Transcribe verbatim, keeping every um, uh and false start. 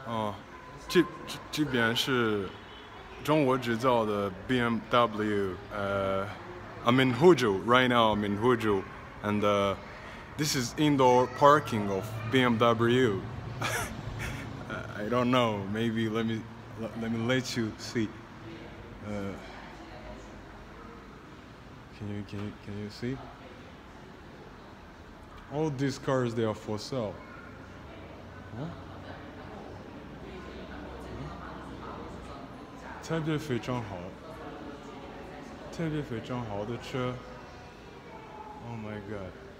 哦，这这这边是中国制造的 B M W。呃，I'm in Huzhou right now. I'm in Huzhou, and uh, this is indoor parking of B M W. I don't know. Maybe let me let me let you see. Uh, can you can you can you see? All these cars they are for sale. Huh? 特别非常好，特别非常好的车。Oh my god!